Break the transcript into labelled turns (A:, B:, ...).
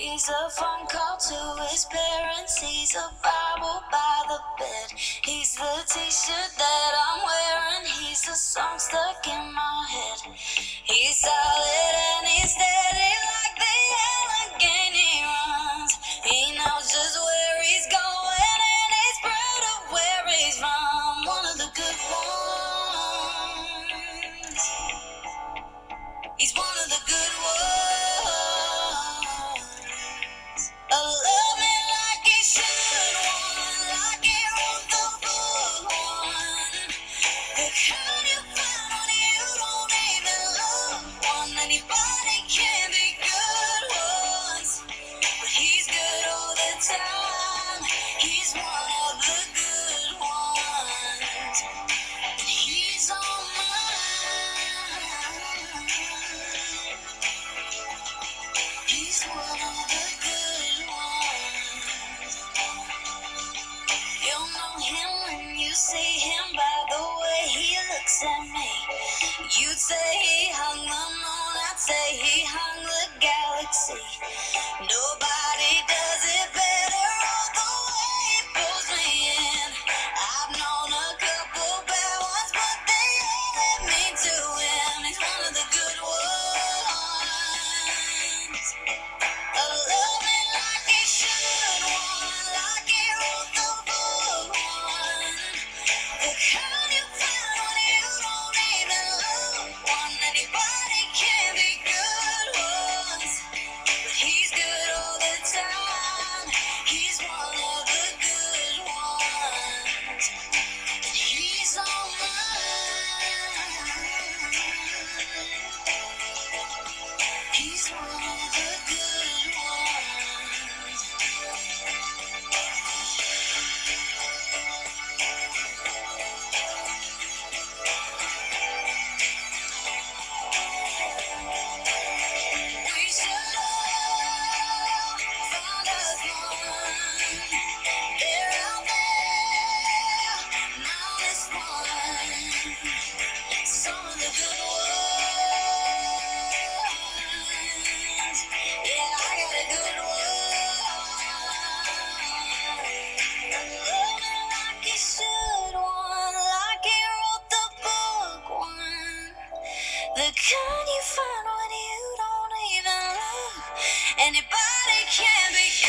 A: He's a phone call to his parents. He's a Bible by the bed. He's the t-shirt that I'm wearing. He's a song stuck in my head. He's solid and he's steady like the Allegheny runs. He knows just where he's going and he's proud of where he's from. One of the good ones. He's one of the good ones. A love me like he should, one like he wrote the book, one. The kind you find when you don't even love one. Anybody can be good once, but he's good all the time. He's one of the good ones, and he's on mine. He's one of the good ones. You'll know him when you see him by the way he looks at me. You'd say he hung the moon, I'd say he hung the galaxy. Nobody does it better, all the way he pulls me in. I've known a couple bad ones, but they all led me to him. He's one of the good ones. A love me like he should, one like he wrote the book, one. The kind you find when you don't even love one. Anybody can be good once, but he's good all the time. He's one of the good ones, and he's on mine. He's one of the good ones. We should all find us one. They're out there, now this one. Some of the good ones. Yeah, I got a good one. Love me like he should, one like he wrote the book, one. The kind you find when you don't even love. Anybody can be